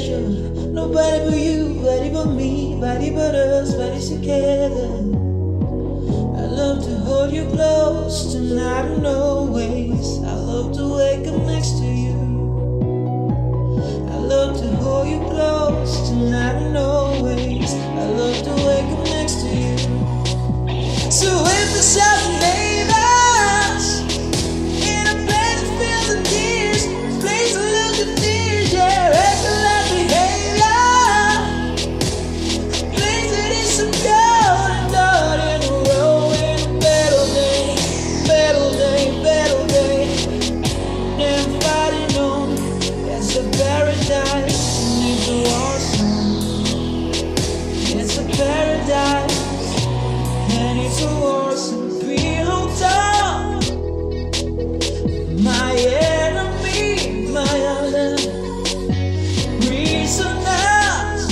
pleasure. Nobody but you, body but me, body but us, bodies together. I love to hold you close tonight in always. I love to wake up next to you. I love to hold you close tonight and always. I love to wake up next to you. So if the sun made us in a place that feels the tears, a place to lose the tears, yeah, acting like we hate love, a place that is so cold and dark in a row in a battle day, battle day, battle day. Never fighting on, it's a paradise and it's a war zone. It's a paradise and it's a war zone. Real talk, my enemy, my other reason us.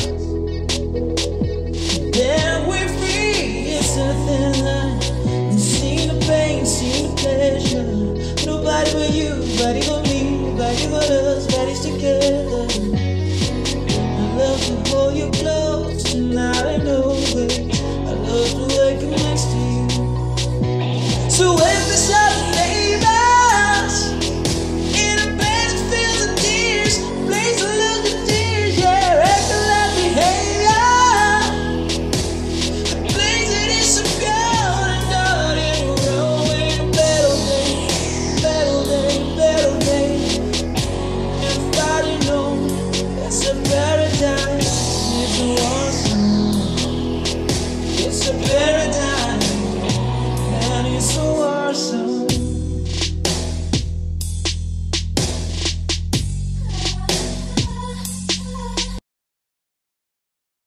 Then we're free. It's a thin line. And see the pain, see the pleasure. Nobody but you, body but me, body but us, bodies together.